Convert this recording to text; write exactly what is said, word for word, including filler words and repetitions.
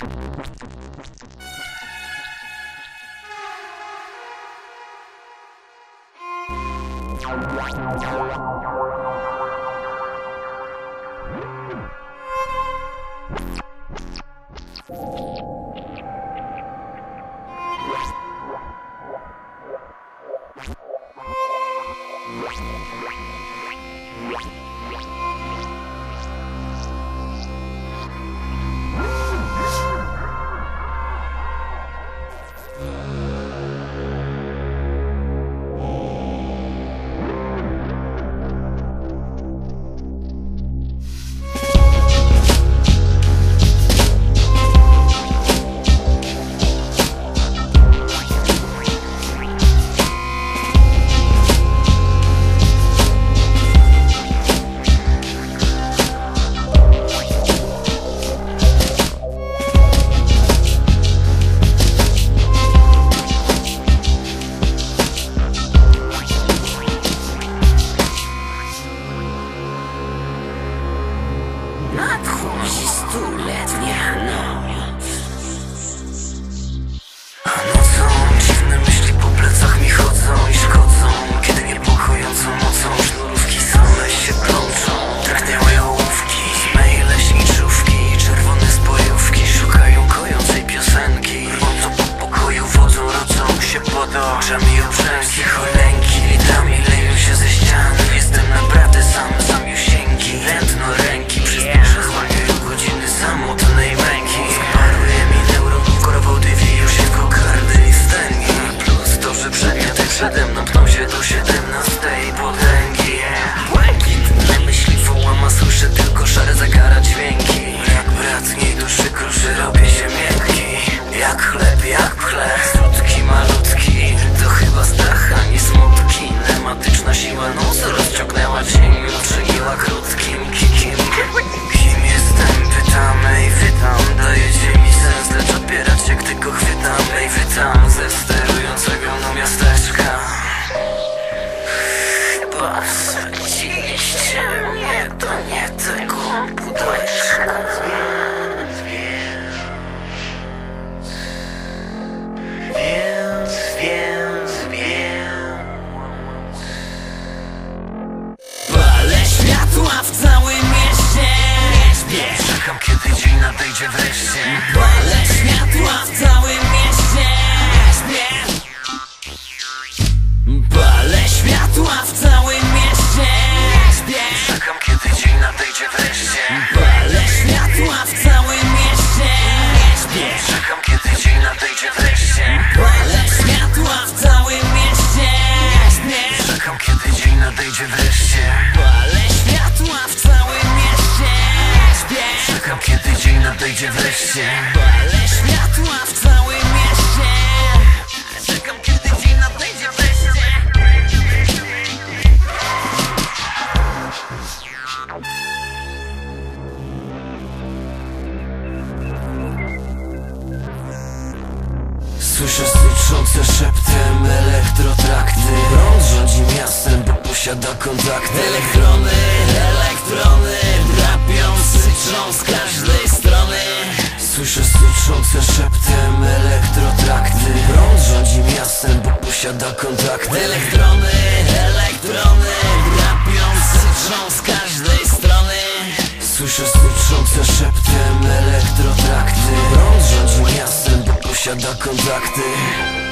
Nadchodzi stuletnia noc, a nocą dziwne myśli po plecach mi chodzą i szkodzą. Kiedy niepokojącą mocą sznurówki same się plączą. Drgniałe ołówki, mej leśniczówki, czerwone spojówki szukają kojącej piosenki. Rwąco po pokoju wodzą, rodzą się pod oczami obrzęki. Cholęki litami leją się ze ścian. Jestem naprawdę sam, samiusieńki. Tętno ręki przyspiesza, zwalniają godziny samotnej męki. Paruje mi neuronów, korowody wiją się kokardy i wstęgi. Plus to, że przedmioty przede mną pną się do siedemnastej potęgi. Błękitne myśli wołama, słyszę tylko szare zagara dźwięki. Jak bratniej duszy kruszy, robię się miękki. Jak chleb, jak chleb, słodki, malutki. To chyba strach, a nie smutki. Nematyczna siła nosa rozciągnęła cień i uczyniła krótkim kikiem. Kim jestem? Pytam, ej, wytam. Dajecie mi sens, lecz odbierać jak tylko chwytam. Ej, wytam ze sterującego mną miasteczka. Chyba wsadziliście mnie do nie tego pudełeczka. Więc, więc, więc palę światła w całym mieście. Czekam, kiedy dzień nadejdzie wreszcie. Palę światła w całym mieście. Palę światła w całym mieście. Czekam, kiedy dzień nadejdzie wreszcie. Palę światła w całym mieście. Czekam, kiedy dzień nadejdzie wreszcie. Palę światła w całym mieście. Czekam, kiedy dzień nadejdzie wreszcie. Palę światła w całym mieście. Czekam, kiedy dzień nadejdzie wreszcie. Palę światła w całym mieście. Czekam, kiedy dzień nadejdzie wreszcie. Słyszę syczące szeptem elektrotrakty. Prąd rządzi miastem, bo posiada kontakty. Elektrony, elektrony drapią, syczą z każdej strony. Słyszę syczące szeptem elektrotrakty. Prąd rządzi miastem, bo posiada kontakty. Elektrony, elektrony drapią, syczą z każdej strony. Słyszę syczące szeptem elektrotrakty. Prąd rządzi miastem, bo posiada kontakty.